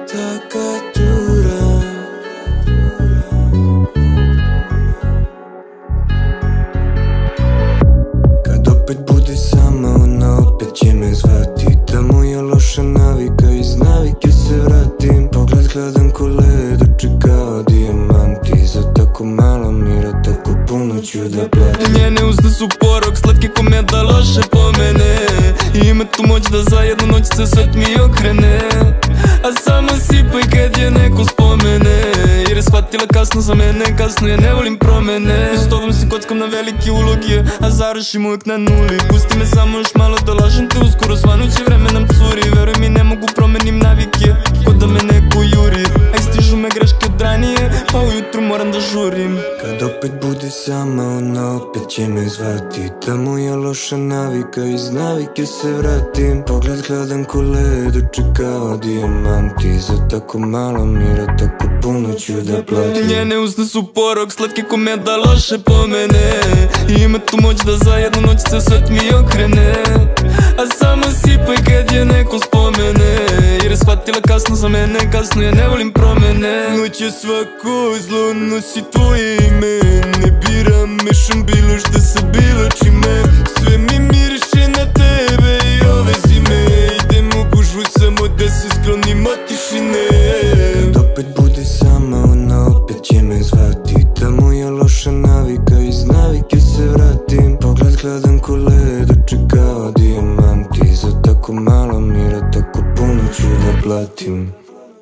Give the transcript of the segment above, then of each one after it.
така дура. Kad opet bude sama, ona opet će me zvati. Ta moja loša navika, iz navike se vratim. Pogled hladan ko led, očekao dijamanti. Za tako malo mira, tako puno ću da platim. Njene usne su porok, slatke ko meda, loše pomene. I ima tu moć da za jednu noć se svet mi okrene. A samo sipaj kad je neko spomene. Jer je shvatila kasno za mene, kasno je, ne volim promene. S tobom si kockam na velike uloge, a završim uvek na nuli. Pusti me samo još malo da lažem te, uskoro svanuće vreme nam curi. Veruj mi, ne mogu promenim navike, ko da me neko juri. Aj stižu me greške od ranije, pa ujutru moram da žurim. Kad opet bude sama, ona opet će me zvati. Ta moja loša navika, iz navike se vratim. Pogled hladan ko led, očekao dijamanti. Za tako malo mira, tako puno ću da platim. Njene usne su porok, slatke ko meda, loše pomene. I ima tu moć da za jednu noć se svet mi okrene. A samo sipaj kad je neko spomene. Jer je shvatila kasno za mene, kasno je, ne volim promene. Noć je svako zlo, nosi tvoje ime. Ne biram, mešam bilo šta sa bilo čime. Sve mi miriše na tebe i ove zime. Idem u gužvu samo da se sklonim od tišine. Kad opet bude sama, ona opet će me zvati. Ta moja loša navika, iz navike se vratim. Pogled hladan ko led, očekao dijamanti. Za tako malo mira, tako puno ću da platim.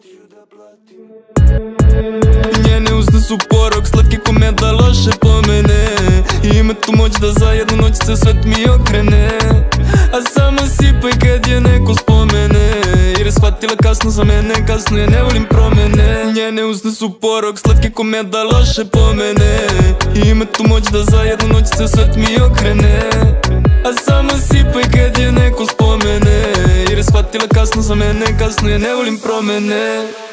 Njene usne su porok, slatke ko meda, loše pomene. I ima tu moć da za jednu noć se svet mi okrene. A samo sipaj kad je neko spomene. Jer je shvatila kasno za mene, kasno je, ne volim promene. Njene usne su porok, slatke ko meda, loše pomene. I ima tu moć da za jednu noć se svet mi okrene. A samo sipaj kad je neko spomene. Jer je shvatila kasno za mene, kasno je, ne volim promene.